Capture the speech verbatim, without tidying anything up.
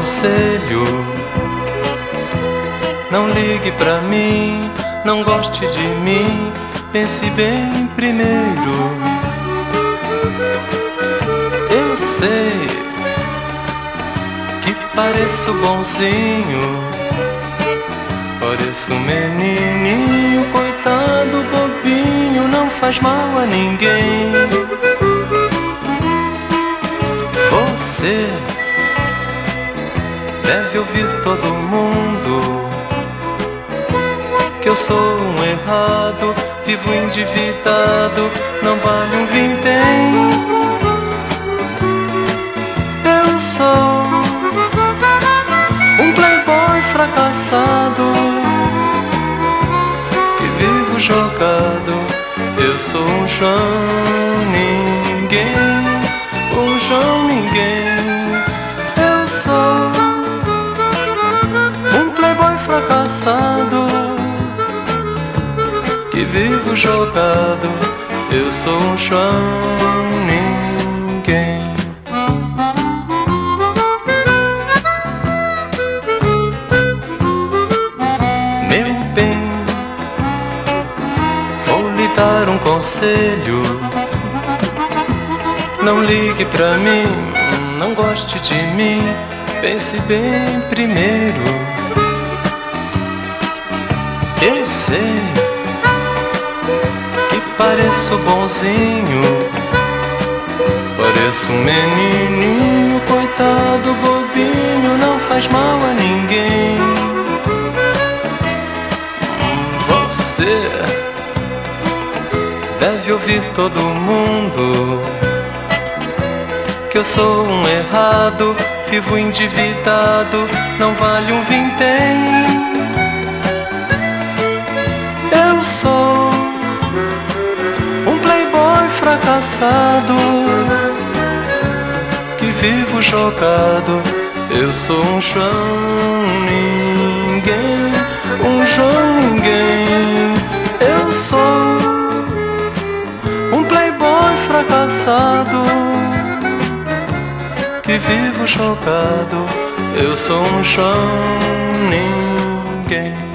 conselho: não ligue pra mim, não goste de mim, pense bem primeiro. Eu sei que pareço bonzinho, pareço um menininho, coitado bobinho, não faz mal a ninguém. Você deve ouvir todo mundo que eu sou um errado, vivo endividado, não vale um vintém. Eu sou um playboy fracassado que vivo jogado. Eu sou um João Ninguém, um João Ninguém. Eu sou um playboy fracassado que vivo jogado. Eu sou um João Ninguém. Meu bem, vou lhe dar um conselho: não ligue pra mim, não goste de mim, pense bem primeiro. Eu sei que pareço bonzinho, pareço um menininho, coitado bobinho, não faz mal a ninguém. Você deve ouvir todo mundo que eu sou um errado, vivo endividado, não vale um vintém. Eu sou um playboy fracassado que vivo jogado. Eu sou um João Ninguém, um João Ninguém. Eu sou um playboy fracassado que vivo jogado. Eu sou um João Ninguém.